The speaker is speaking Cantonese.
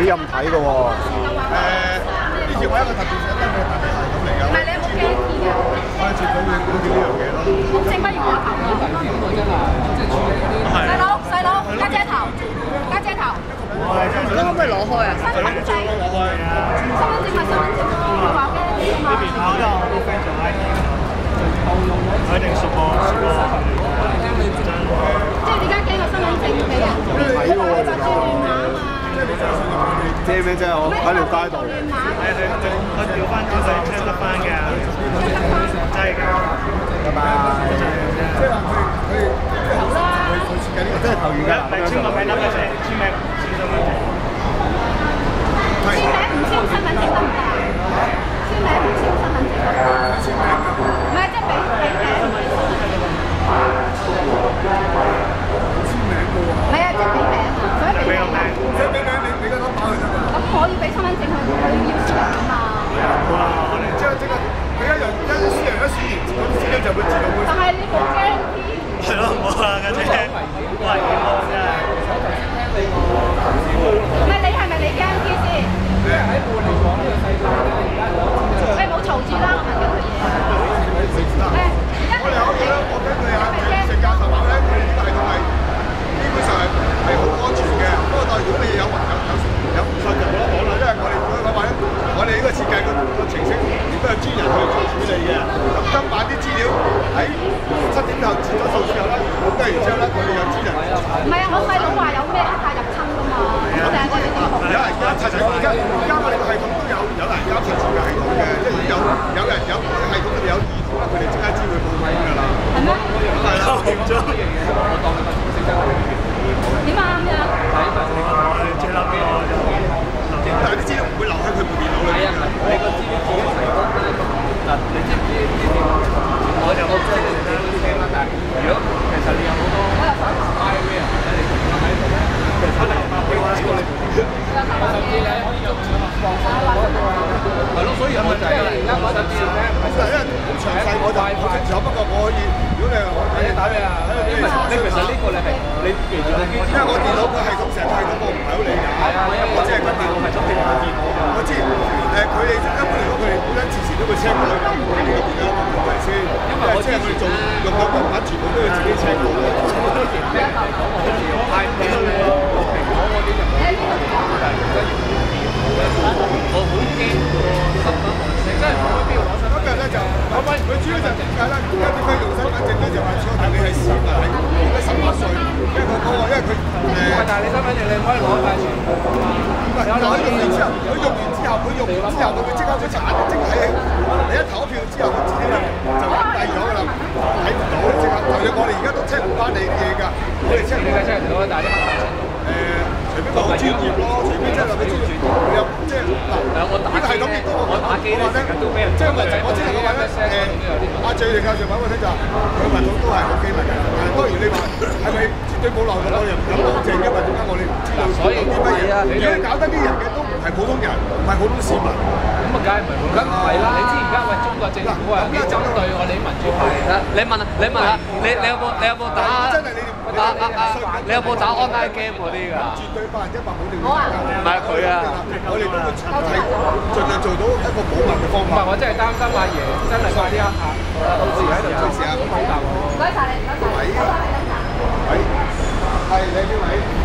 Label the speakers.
Speaker 1: 任睇嘅喎。
Speaker 2: 呢次我一個特別想跟佢特別係咁嚟㗎。
Speaker 3: 唔係你有冇驚見㗎？
Speaker 2: 我係絕對會估見呢樣嘢咯。
Speaker 3: 好正不如我頭啊！細佬細佬，家姐頭，家姐頭。你可唔可以攞開啊？身份證，身份證咪身份證咯，佢話驚啲啊嘛。
Speaker 4: 呢邊考得我個 friend 做 IT 㗎，佢一定熟過。
Speaker 3: 即係點解驚個身份證俾人？
Speaker 1: 睇喎，原來。遮咩啫？我喺條街度。
Speaker 4: 我調翻轉佢 check 得翻嘅，真係㗎。
Speaker 1: 拜拜。
Speaker 2: 即係話佢
Speaker 3: 好啦。
Speaker 2: 設計呢個
Speaker 1: 真係投完㗎。
Speaker 4: 簽個名得嘅啫，簽名唔簽身份證。
Speaker 3: 簽名唔簽身份證得唔得啊？簽名唔簽身份證。唔係即係俾名。唔係啊，即係俾名啊，所以俾名。
Speaker 2: 即係俾名你俾個 number 佢得㗎。
Speaker 3: 咁我要俾身份證佢，佢要私人㗎嘛。
Speaker 2: 即係佢一樣一私人一選完，咁資料就會自動會。
Speaker 3: 但係你冇 guarantee。
Speaker 4: 係咯，冇啦，家姐，好危險咯，真係。
Speaker 3: 唔係你係咪你 guarantee 先？喺半嚟講呢個世界咧，而家喂冇嘈住啦，我問緊佢嘢。
Speaker 2: 我哋可以啦，我跟佢啊，成教授話咧，佢哋呢個系統係基本上係好安全嘅。不過，但係如果你有唔信就冇得講啦，因為我哋如果講話咧，我哋呢個設計個程式亦都係專人去做處理嘅。咁今晚啲資料喺7點後截咗數之後咧，咁跟住之後咧，佢哋有專人。
Speaker 3: 唔係啊，我細佬話有咩黑客入侵㗎嘛，我成日覺得點學？
Speaker 2: 有人監察住，而家我哋個系統都有人監察住嘅系統嘅，即係有人有個系統裏邊有異常啦，佢哋即刻知會報警㗎啦。
Speaker 3: 係咩？
Speaker 2: 係啦，報警咗。
Speaker 3: 點啊咁樣？
Speaker 4: 最嬲嘅我就，
Speaker 2: 但係啲資料唔會留喺佢部電腦裏邊㗎。
Speaker 5: 你個資料自己提供嗱，你知唔知呢啲？我就即係你都聽啦，但係如果其實你有好多 spyware 你喺度咧，其實可能佢話過你，甚至咧可以用放鬆係咯，所以我就係而家嗰陣時咧，
Speaker 2: 但係因為好詳細，我就唔清楚。不過我可以，如果你係我
Speaker 5: 打咩啊？你其實呢個你係你記住你，
Speaker 2: 因為我電腦個系統成個系統我唔係好理解。
Speaker 5: 係啊，
Speaker 2: 我只係跟電腦係執定下電腦。我知佢哋一般嚟講，佢哋本身次次都會 check 過你呢個電腦有冇問題先。因為即係佢哋做用嘅文件全部都要自己 check 過。
Speaker 5: 咩嚟講？我好似我 iPad 蘋果嗰啲就冇，但係而家要我好驚個身份證，真係冇必要攞身份證。
Speaker 2: 今日咧就佢主要就點解咧？點解用身份證咧？就話初睇你係市民，應該18歲，因為佢
Speaker 5: 但係你身份證你可以攞曬全部㗎嘛。
Speaker 2: 唔係，佢用完之後，佢會即刻去查，即係喺你一投票之後，佢自己就撳低咗㗎啦，睇唔到即刻。就我哋而家都 check 唔翻你啲嘢㗎，我哋 check 唔到啦，但係啲客除非我專業咯，除非即係話佢專業，有即係嗱，
Speaker 5: 我打機咧，我打機咧成日都俾人
Speaker 2: 即係我只係講話咧阿最哋教授講嗰啲就佢問到都係好機密嘅，但係當然你話係咪絕對冇漏洞，我哋唔敢保證，因為點解我哋唔知道有啲乜嘢？如果搞得啲人嘅都唔係普通人，唔係普通市民，
Speaker 5: 咁啊梗係唔係普通人啦？你知而家喂中國政府啊幾針對我哋啲民主派？你問下，你有冇打？
Speaker 2: 真係你哋
Speaker 5: 你有冇打 online game 嗰啲㗎？
Speaker 2: 絕對100%保證。
Speaker 3: 我啊，
Speaker 5: 唔係佢啊，
Speaker 2: 我哋都會係盡量做到一個保密嘅方法。
Speaker 5: 唔係，我真係擔心阿爺真係快啲黑客，到時喺度隨時啊，咁好答我。
Speaker 3: 唔該曬你，唔該曬你，多謝你。
Speaker 2: 係你邊位？